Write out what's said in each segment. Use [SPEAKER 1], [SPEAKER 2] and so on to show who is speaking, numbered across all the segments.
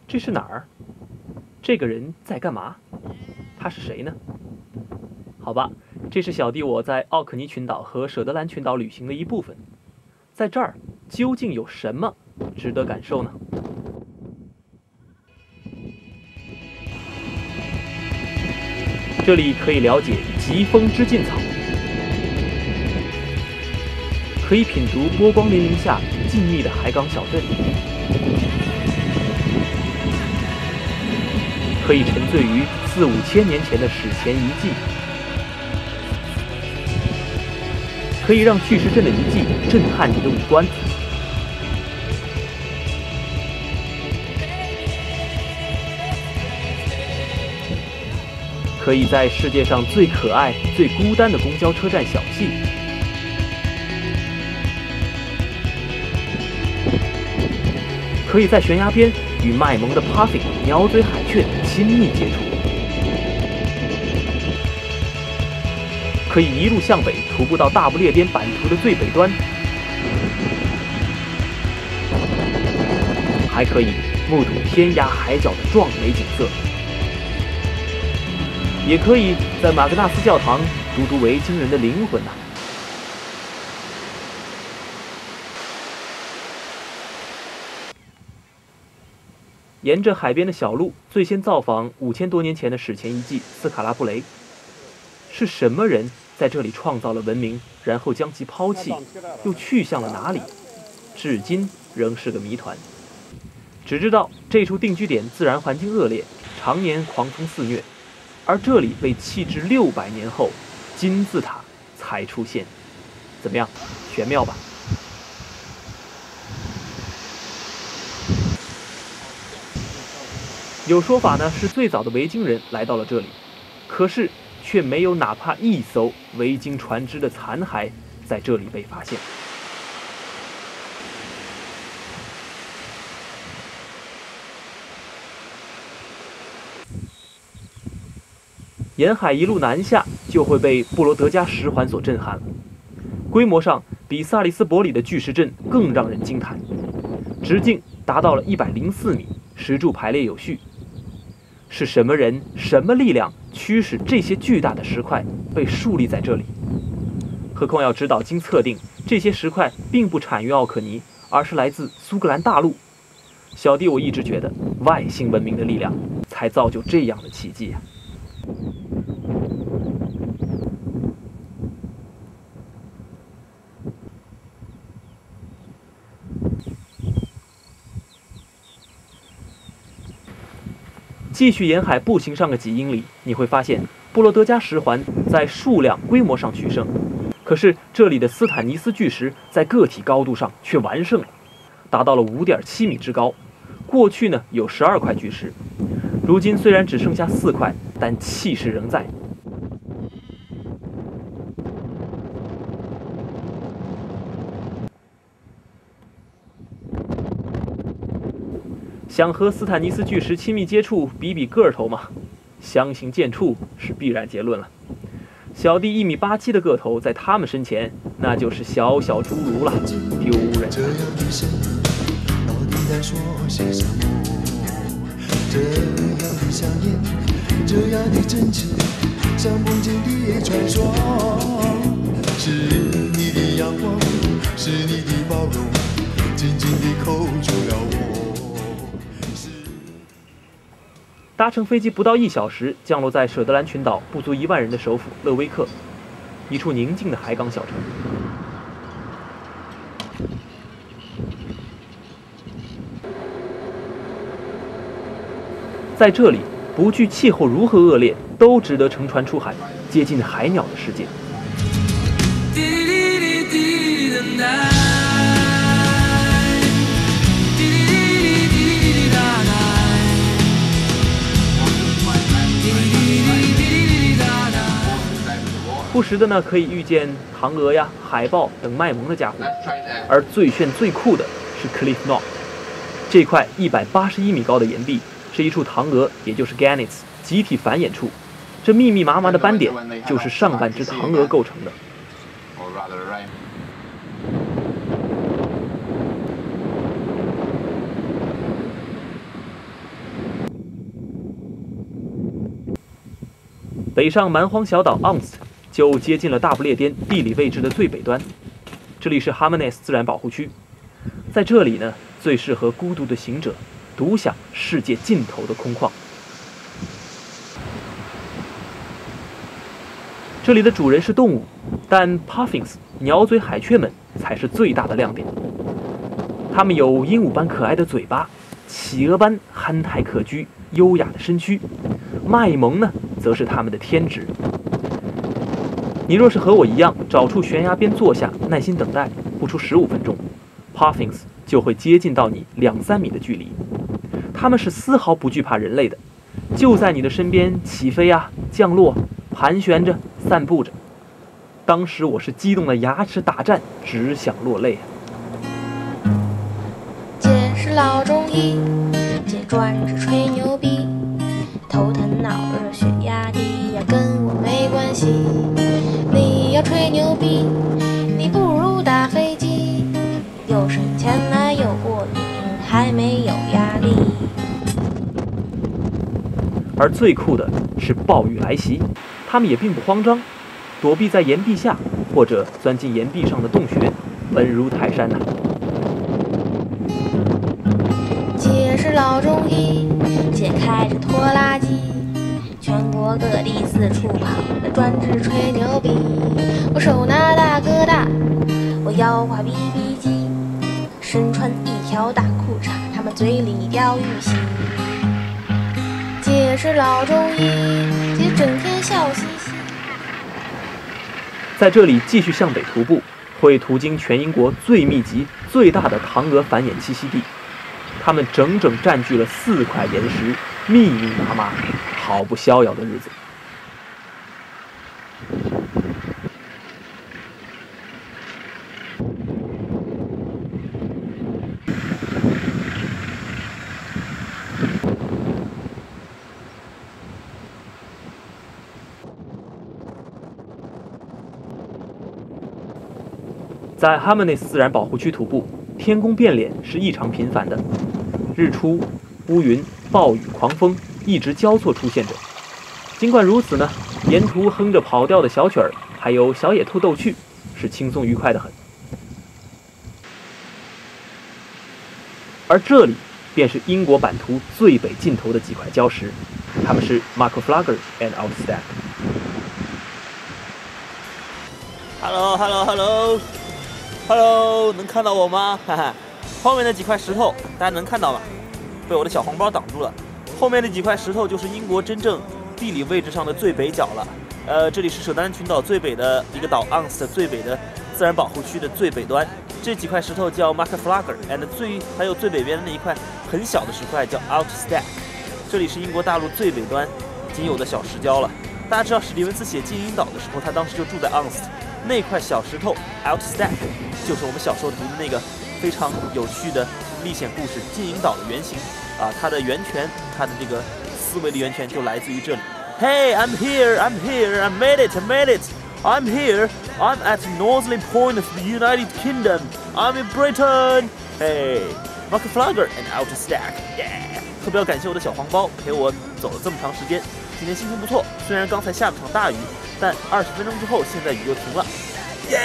[SPEAKER 1] 这是哪儿？这个人在干嘛？他是谁呢？好吧，这是小弟我在奥克尼群岛和舍德兰群岛旅行的一部分。在这儿究竟有什么值得感受呢？这里可以了解疾风知劲草，可以品读波光粼粼下静谧的海港小镇，可以沉醉于4、5千年前的史前遗迹，可以让巨石阵的遗迹震撼你的五官。可以在世界上最可爱、最孤单的公交车站小憩，可以在悬崖边与卖萌的 Puffin 鸟嘴海雀亲密接触，可以一路向北徒步到大不列颠版图的最北端，还可以目睹天涯海角的壮美景色。也可以在马格纳斯教堂读读维京人的灵魂呐。沿着海边的小路，最先造访5000多年前的史前遗迹斯卡拉布雷。是什么人在这里创造了文明，然后将其抛弃，又去向了哪里？至今仍是个谜团。只知道这处定居点自然环境恶劣，常年狂风肆虐。而这里被弃置600年后，金字塔才出现。怎么样，玄妙吧？有说法呢，是最早的维京人来到了这里，可是却没有哪怕一艘维京船只的残骸在这里被发现。沿海一路南下，就会被布罗德加石环所震撼了。规模上比萨里斯伯里的巨石阵更让人惊叹，直径达到了104米，石柱排列有序。是什么人、什么力量驱使这些巨大的石块被竖立在这里？何况要知道，经测定，这些石块并不产于奥克尼，而是来自苏格兰大陆。小弟我一直觉得，外星文明的力量才造就这样的奇迹啊！继续沿海步行上个几英里，你会发现布罗德加石环在数量、规模上取胜，可是这里的斯坦尼斯巨石在个体高度上却完胜了，达到了5.7米之高。过去呢有12块巨石，如今虽然只剩下4块，但气势仍在。想和斯坦尼斯巨石亲密接触，比比个头嘛，相形见绌是必然结论了。小弟1.87米的个头，在他们身前那就是小小侏儒了，丢人。这样的生到底在说些什么？这样的想念，这样的真挚，像梦境的传说。是你的阳光，是你的包容，紧紧地扣住了我。搭乘飞机不到1小时，降落在舍德兰群岛不足1万人的首府勒威克，一处宁静的海港小城。在这里，不惧气候如何恶劣，都值得乘船出海，接近海鸟的世界。不时的呢，可以遇见唐鹅呀、海豹等卖萌的家伙，而最炫最酷的是 Cliff Knot， 这块181米高的岩壁是一处唐鹅，也就是 Gannets 集体繁衍处，这密密麻麻的斑点就是上半只唐鹅构成的。 北上蛮荒小岛 Unst 就接近了大不列颠地理位置的最北端，这里是 Hammernes 自然保护区。在这里呢，最适合孤独的行者独享世界尽头的空旷。这里的主人是动物，但 Puffins 鸟嘴海雀们才是最大的亮点。它们有鹦鹉般可爱的嘴巴，企鹅般憨态可掬、优雅的身躯，卖萌呢，则是它们的天职。你若是和我一样找处悬崖边坐下，耐心等待，不出15分钟 ，Puffins 就会接近到你2-3米的距离。它们是丝毫不惧怕人类的，就在你的身边起飞啊、降落、盘旋着、散步着。当时我是激动的牙齿打颤，只想落泪啊！
[SPEAKER 2] 姐是老中医，姐专治吹牛逼，头疼脑热血压低呀，跟我没关系。你要吹牛逼，你不如打飞机，又省钱来又过瘾，还没有压力。
[SPEAKER 1] 而最酷的是暴雨来袭，他们也并不慌张，躲避在岩壁下，或者钻进岩壁上的洞穴，稳如泰山呐。
[SPEAKER 2] 姐是老中医，姐开着拖拉机，全国各地四处跑，专治吹牛逼。我手拿大哥大，我腰挎 BB 机，身穿一条大裤衩，他们嘴里叼玉溪。姐是老中医，姐整天笑嘻嘻。
[SPEAKER 1] 在这里继续向北徒步，会途经全英国最密集、最大的唐鹅繁衍栖息地。它们整整占据了4块岩石，密密麻麻，好不逍遥的日子。在哈曼内斯自然保护区徒步，天公变脸是异常频繁的，日出、乌云、暴雨、狂风一直交错出现着。尽管如此呢，沿途哼着跑调的小曲儿，还有小野兔逗趣，是轻松愉快的很。而这里便是英国版图最北尽头的几块礁石，它们是 Macflagger and
[SPEAKER 3] Outstack。Hello， 能看到我吗？哈哈，后面那几块石头大家能看到吗？被我的小黄包挡住了。后面那几块石头就是英国真正地理位置上的最北角了。这里是舍丹群岛最北的一个岛 Unst 最北的自然保护区的最北端。这几块石头叫 Macflagger and 还有最北边的那一块很小的石块叫 Outstack。这里是英国大陆最北端仅有的小石礁了。大家知道史蒂文斯写金银岛的时候，他当时就住在 Unst。那块小石头 Outstack 就是我们小时候读的那个非常有趣的历险故事《金银岛》的原型啊，它的源泉，它的这个思维的源泉就来自于这里。Hey, I'm here, I made it, I'm here, I'm at the northerly point of the United Kingdom, I'm in Britain. Hey, Macflagger and Outstack, yeah. 特别要感谢我的小黄包陪我走了这么长时间，今天心情不错，虽然刚才下了场大雨，但20分钟之后，现在雨又停了，耶！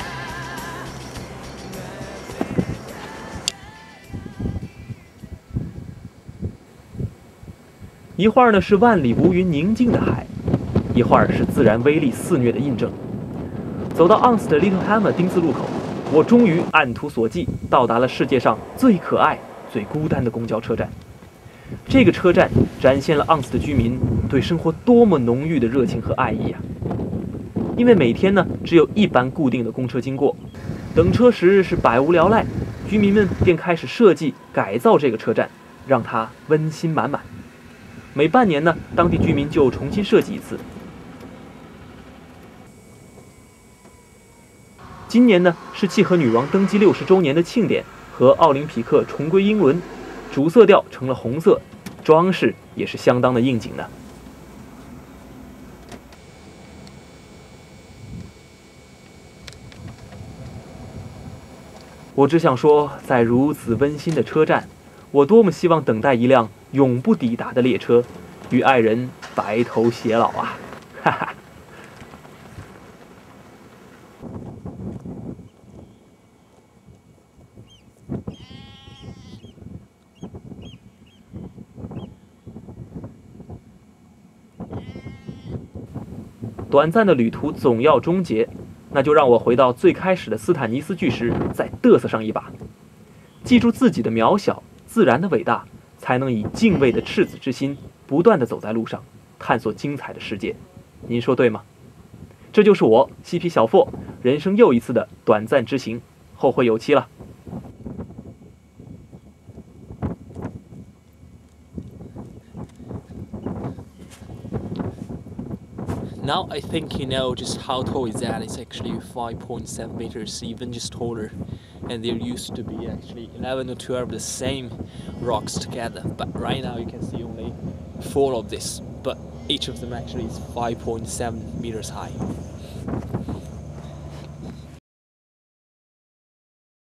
[SPEAKER 1] 一会儿呢是万里无云宁静的海，一会儿是自然威力肆虐的印证。走到 Unst 的 Littlehammer 丁字路口，我终于按图索骥，到达了世界上最可爱、最孤单的公交车站。这个车站展现了 Unst 的居民对生活多么浓郁的热情和爱意啊！因为每天呢只有一班固定的公车经过，等车时是百无聊赖，居民们便开始设计改造这个车站，让它温馨满满。每半年呢，当地居民就重新设计一次。今年呢是契合女王登基60周年的庆典和奥林匹克重归英伦，主色调成了红色，装饰也是相当的应景呢。我只想说，在如此温馨的车站，我多么希望等待一辆永不抵达的列车，与爱人白头偕老啊！哈短暂的旅途总要终结，那就让我回到最开始的斯坦尼斯巨石，再嘚瑟上一把。记住自己的渺小，自然的伟大，才能以敬畏的赤子之心，不断地走在路上，探索精彩的世界。您说对吗？这就是我嬉皮小霍人生又一次的短暂之行，后会有期了。
[SPEAKER 4] Now I think you know just how tall is that. It's actually 5.7 meters, even just taller. And there used to be actually 11 or 12 the same rocks together. But right now you can see only 4 of this. But each of them actually is 5.7 meters high.